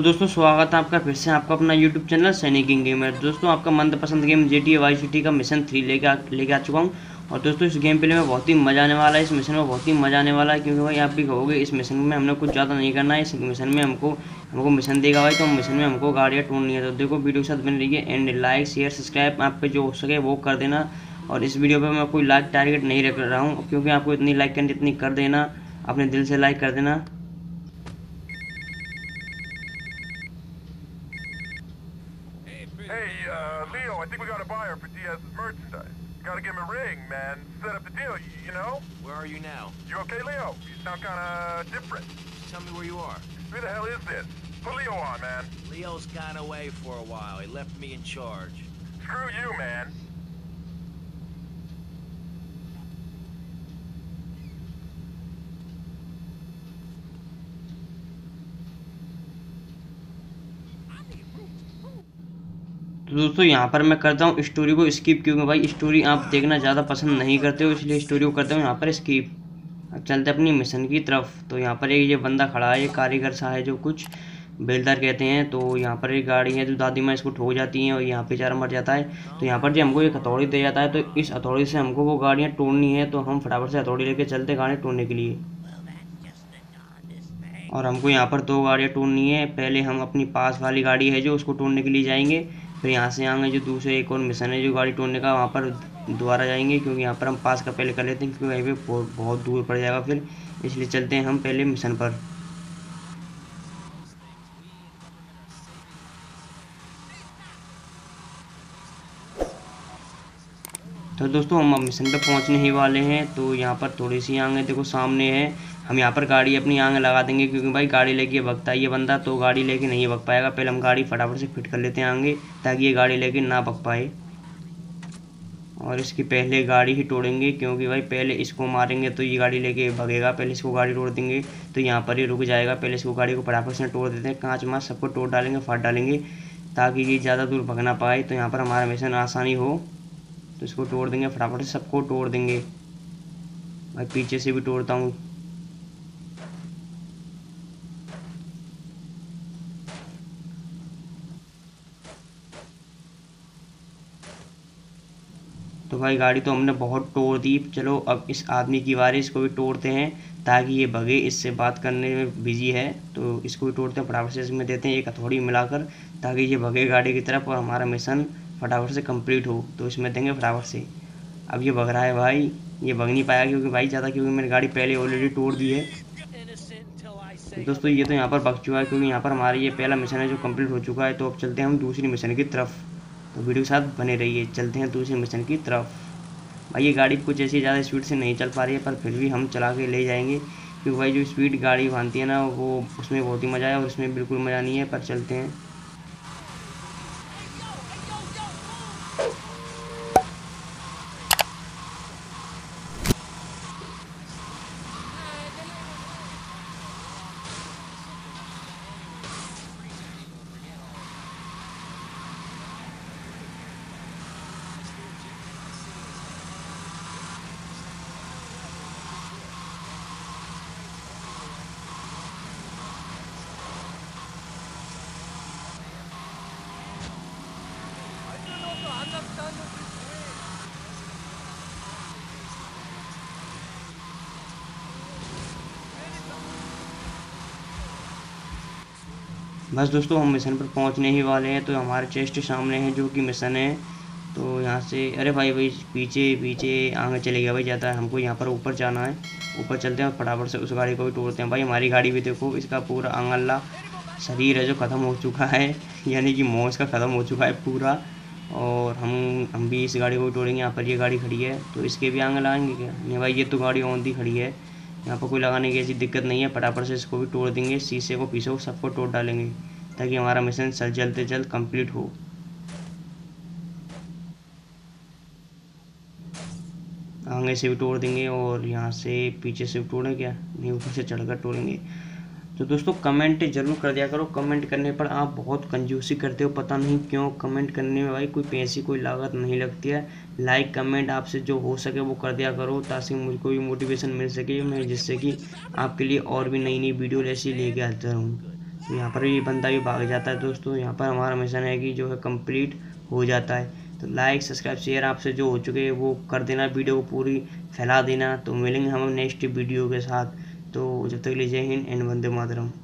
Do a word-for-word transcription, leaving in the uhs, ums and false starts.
दोस्तों स्वागत है आपका फिर से आपका अपना YouTube channel Sainik king gamer. दोस्तों आपका मनपसंद game G T A Vice City का मिशन थ्री लेके आ लेके आ चुका हूँ। और दोस्तों इस गेम प्ले में बहुत ही मज़ा आने वाला है, इस मिशन में बहुत ही मज़ा आने वाला है, क्योंकि भाई आप भी कहोगे इस मिशन में हमने कुछ ज़्यादा नहीं करना है। इस मिशन में हमको हमको मिशन देगा भाई, तो मिशन में हमको गाड़ियाँ ढूंढनी है। तो देखो वीडियो के साथ बने रहिए एंड लाइक शेयर सब्सक्राइब आप पे जो हो सके वो कर देना। और इस वीडियो पर मैं कोई लाइक टारगेट नहीं रख रहा हूँ, क्योंकि आपको इतनी लाइक करनी इतनी कर देना, अपने दिल से लाइक कर देना। Hey, uh, Leo, I think we got a buyer for Diaz's merchandise. Gotta give him a ring, man. Set up the deal, you, you know? Where are you now? You okay, Leo? You sound kinda different. Tell me where you are. Who the hell is this? Put Leo on, man. Leo's gone away for a while. He left me in charge. Screw you, man. तो दोस्तों यहाँ पर मैं करता हूँ story को skip, क्योंकि भाई स्टोरी आप देखना ज़्यादा पसंद नहीं करते हो, इसलिए स्टोरी को करता हूँ यहाँ पर स्किप। अब चलते अपनी मिशन की तरफ। तो यहाँ पर एक ये बंदा खड़ा है, ये कारीगर सा है जो कुछ बेलदार कहते हैं। तो यहाँ पर एक गाड़ी है जो दादी माँ इसको ठोक जाती हैं और यहाँ पे बेचारा मर जाता है। तो यहाँ पर जो हमको एक हथौड़ी दे जाता है, तो इस हथौड़ी से हमको वो गाड़ियाँ तोड़नी है। तो हम फटाफट से हथौड़ी लेके चलते गाड़ियाँ तोड़ने के लिए। और हमको यहाँ पर दो गाड़ियाँ तोड़नी है। पहले हम अपनी पास वाली गाड़ी है जो उसको तोड़ने के लिए जाएंगे, फिर यहाँ से आएंगे जो दूसरे एक और मिशन है जो गाड़ी तोड़ने का, वहाँ पर दोबारा जाएंगे, क्योंकि यहाँ पर हम पास का पहले कर लेते हैं, क्योंकि वहीं पे बहुत दूर पड़ जाएगा फिर, इसलिए चलते हैं हम पहले मिशन पर। तो दोस्तों हम अब मिशन पे पहुंचने ही वाले हैं। तो यहाँ पर थोड़ी सी आगे देखो सामने है, हम यहाँ पर गाड़ी अपनी आगे लगा देंगे, क्योंकि भाई गाड़ी लेके भगता है ये बंदा, तो गाड़ी लेके नहीं भग पाएगा। पहले हम गाड़ी फटाफट से फिट कर लेते हैं आगे, ताकि ये गाड़ी लेके ना भग पाए। और इसकी पहले गाड़ी ही तोड़ेंगे, क्योंकि भाई पहले इसको मारेंगे तो ये गाड़ी लेके भगेगा। पहले इसको गाड़ी तोड़ देंगे तो यहाँ पर ही रुक जाएगा। पहले इसको गाड़ी को फटाफट से तोड़ देते हैं, कांच माँच सबको तोड़ डालेंगे, फाड़ डालेंगे, ताकि ये ज़्यादा दूर भग ना पाए। तो यहाँ पर हमारा मिशन आसानी हो। तो इसको तोड़ देंगे फटाफट से, सबको तोड़ देंगे। भाई पीछे से भी तोड़ता हूँ। तो भाई गाड़ी तो हमने बहुत तोड़ दी। चलो अब इस आदमी की बारी, इसको भी तोड़ते हैं ताकि ये भगे। इससे बात करने में बिजी है, तो इसको भी तोड़ते हैं फटाफट से। इसमें देते हैं एक हथौड़ी मिलाकर, ताकि ये भगे गाड़ी की तरफ और हमारा मिशन फटाफट से कंप्लीट हो। तो इसमें देंगे फटाफट से। अब ये भग रहा है भाई, ये भग नहीं पाया क्योंकि भाई ज़्यादा, क्योंकि मैंने गाड़ी पहले ऑलरेडी तोड़ दी है। तो दोस्तों ये तो यहाँ पर भग चुका है, क्योंकि यहाँ पर हमारा ये पहला मिशन है जो कंप्लीट हो चुका है। तो अब चलते हैं हम दूसरी मिशन की तरफ। तो वीडियो के साथ बने रहिए, चलते हैं दूसरी मिशन की तरफ। भाई ये गाड़ी कुछ ऐसी ज़्यादा स्पीड से नहीं चल पा रही है, पर फिर भी हम चला के ले जाएंगे, क्योंकि भाई जो स्पीड गाड़ी भानती है ना, वो उसमें बहुत ही मज़ा है और उसमें बिल्कुल मज़ा नहीं है। पर चलते हैं। बस दोस्तों हम मिशन पर पहुंचने ही वाले हैं। तो हमारे चेस्ट सामने है जो कि मिशन है। तो यहाँ से अरे भाई भाई पीछे पीछे आगे चले गया भाई ज़्यादा, हमको यहाँ पर ऊपर जाना है। ऊपर चलते हैं और फटाफट से उस गाड़ी को भी तोड़ते हैं। भाई हमारी गाड़ी भी देखो, इसका पूरा आंगल्ला शरीर है जो ख़त्म हो चुका है, यानी कि मौज का ख़त्म हो चुका है पूरा। और हम हम भी इस गाड़ी को भी तोड़ेंगे। यहाँ पर ये गाड़ी खड़ी है, तो इसके भी आगे लगाएंगे क्या? नहीं भाई ये तो गाड़ी औंधी खड़ी है, यहाँ पर कोई लगाने की ऐसी दिक्कत नहीं है। फटाफट से इसको भी तोड़ देंगे, शीशे को पीछे को सबको तोड़ डालेंगे, ताकि हमारा मिशन जल्द से जल्द कंप्लीट हो। आगे से भी तोड़ देंगे और यहाँ से पीछे से भी तोड़ें क्या? नहीं, ऊपर से चढ़कर तोड़ेंगे। तो दोस्तों कमेंट जरूर कर दिया करो। कमेंट करने पर आप बहुत कंजूसी करते हो, पता नहीं क्यों। कमेंट करने में भाई कोई पैसे कोई लागत नहीं लगती है। लाइक कमेंट आपसे जो हो सके वो कर दिया करो, ताकि मुझको भी मोटिवेशन मिल सके, मैं जिससे कि आपके लिए और भी नई नई वीडियो ऐसी लेके आता रहूँ। तो यहाँ पर ये बंदा भी भाग जाता है दोस्तों। यहाँ पर हमारा मिशन है कि जो है कंप्लीट हो जाता है। तो लाइक सब्सक्राइब शेयर आपसे जो हो चुके हैं वो कर देना, वीडियो को पूरी फैला देना। तो मिलेंगे हम नेक्स्ट वीडियो के साथ। तो जब तक के लिए जय हिंद एंड वंदे मातरम।